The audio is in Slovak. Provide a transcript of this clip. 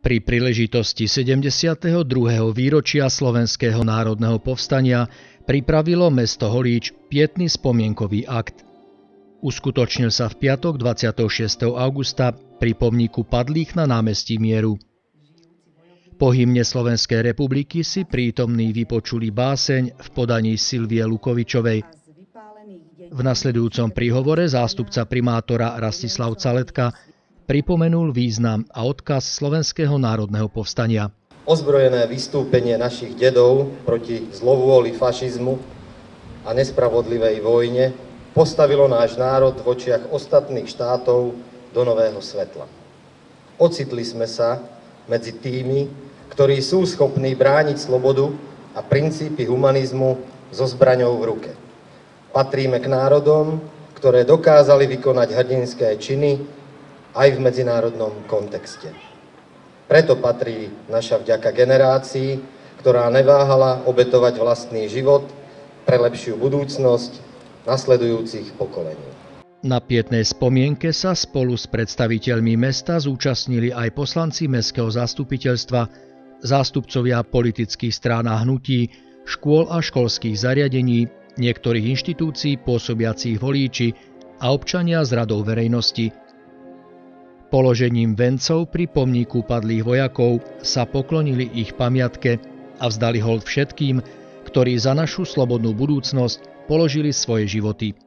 Pri príležitosti 72. výročia Slovenského národného povstania pripravilo mesto Holíč pietny spomienkový akt. Uskutočnil sa v piatok 26. augusta pri pomníku padlých na námestí Mieru. Po hymne Slovenskej republiky si prítomní vypočuli báseň v podaní Silvie Lukovičovej. V nasledujúcom príhovore zástupca primátora Rastislav Caletka pripomenul význam a odkaz Slovenského národného povstania. Ozbrojené vystúpenie našich dedov proti zlovôli fašizmu a nespravodlivej vojne postavilo náš národ v očiach ostatných štátov do nového svetla. Ocitli sme sa medzi tými, ktorí sú schopní brániť slobodu a princípy humanizmu so zbraňou v ruke. Patríme k národom, ktoré dokázali vykonať hrdinské činy aj v medzinárodnom kontexte. Preto patrí naša vďaka generácii, ktorá neváhala obetovať vlastný život pre lepšiu budúcnosť nasledujúcich pokolení. Na pietnej spomienke sa spolu s predstaviteľmi mesta zúčastnili aj poslanci mestského zastupiteľstva, zástupcovia politických strán a hnutí, škôl a školských zariadení, niektorých inštitúcií pôsobiacich v Holíči a občania z radov verejnosti. Položením vencov pri pomníku padlých vojakov sa poklonili ich pamiatke a vzdali hold všetkým, ktorí za našu slobodnú budúcnosť položili svoje životy.